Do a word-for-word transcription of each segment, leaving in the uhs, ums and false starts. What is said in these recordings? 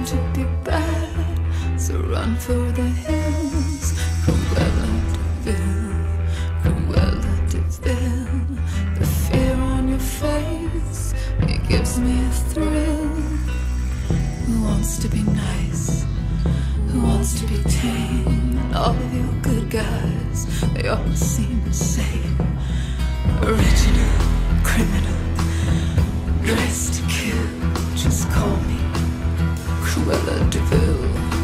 to be bad, so run for the hills. Cruella de Vil, Cruella de Vil. The fear on your face, it gives me a thrill. Who wants to be nice? Who wants to be tame? And all of your good guys, they all seem the same. Original, criminal, dressed to kill. Just call me Cruella de Vil.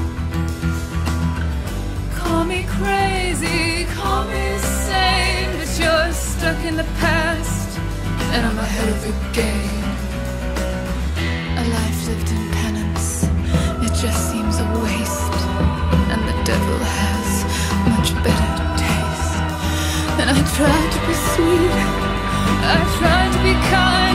Call me crazy, call me insane, but you're stuck in the past, and I'm ahead of the game. A life lived in penance, it just seems a waste, and the devil has much better taste. And I try to be sweet, I try to be kind,